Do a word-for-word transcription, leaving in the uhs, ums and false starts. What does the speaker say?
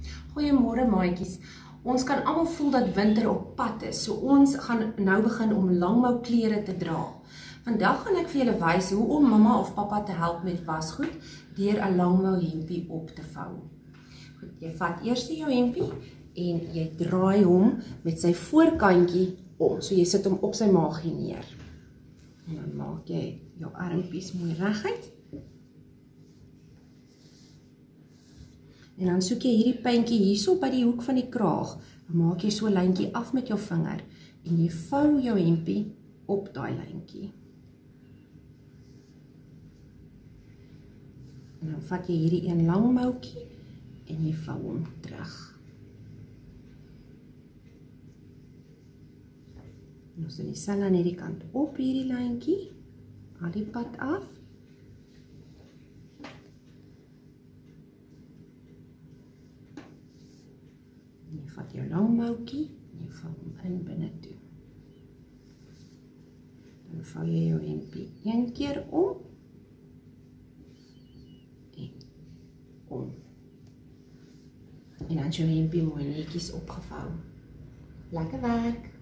Goeiemôre maatjies. Ons kan almal voel dat winter op pad is, so ons gaan nou begin om langmou klere te dra. Vandag gaan ek vir julle wys hoe om mamma of pappa te help met wasgoed deur 'n langmou hempie op te vou. Goed, jy vat eers jou hempie en jy draai hom met sy voorkantjie om. So jy sit hom op sy maagie neer. En dan maak jy jou armpies mooi reguit. En dan soek jy hierdie puntjie hierso by die hoek van die kraag. Dan maak jy so 'n lyntjie af met jou vinger en jy vou jou hempie op daai lyntjie. En dan vat jy hierdie een lang moutjie en jy vou hom terug. En ons doen dieselfde aan hierdie kant op hierdie lyntjie, al die pad af. En jy vat jou lang moutjie en jy vou hom in binne toe. Dan vou jy jou hempie een keer om en om. En dan is jou hempie mooi netjies opgevou. Lekker werk!